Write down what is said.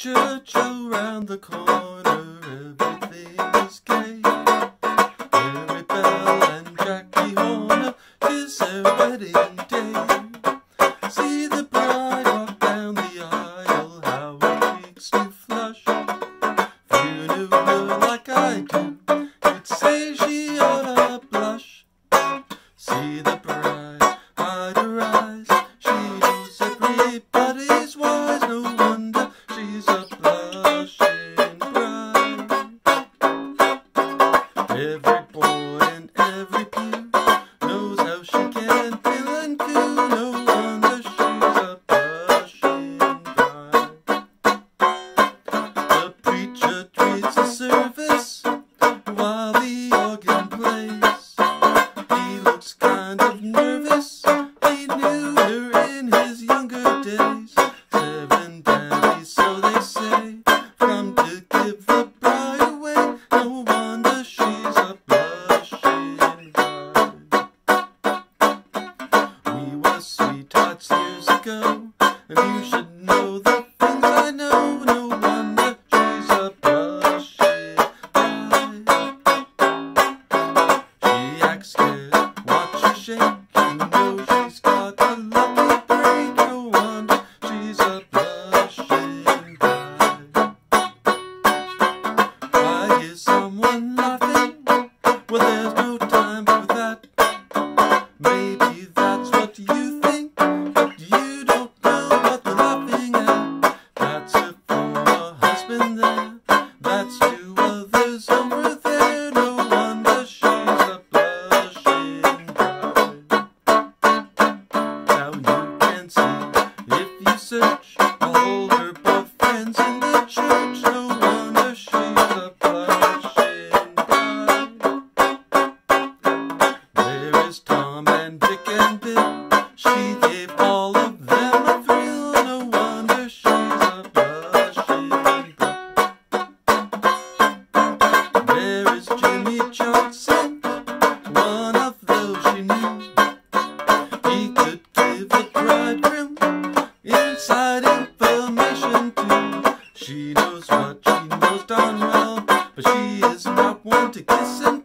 church around the corner, everything is gay. Mary Bell and Jackie Horner, 'tis their wedding day. See the bride walk down the aisle, how her cheeks do flush. If you knew her like I do, you'd say she ought to blush. See the bride hide her eyes, she knows everybody's wise, no wonder she's a blushing bride. Every boy in every pew knows how she can feel and coo, no wonder she's a blushing bride. The preacher treats the service while the organ plays. He looks kind of nervous, he knew her in his younger days. 7 dandies, so they say, come to give the bride away, no wonder she's a blushing bride. We were sweethearts years ago, and you should know the things I know, no wonder she's a blushing bride. She acts scared, watch her shake, you know she's got a lucky break, no wonder she's a blushing bride. I hear someone laughing, well there's no time for that. Maybe that's what you think, but you don't know what they're laughing at. That's her former husband there, that's 2 others over there, no wonder she's a blushing bride. Now you can see, if you search, all her boyfriends in the church, no wonder she's a blushing bride. There is Tom and Dick and Bill, she gave all of them a thrill, no wonder she's a blushing bride. There is Jimmy Johnson, one of those she knew. He could give the bridegroom inside information too. She knows what she knows darn well, but she is not one to kiss and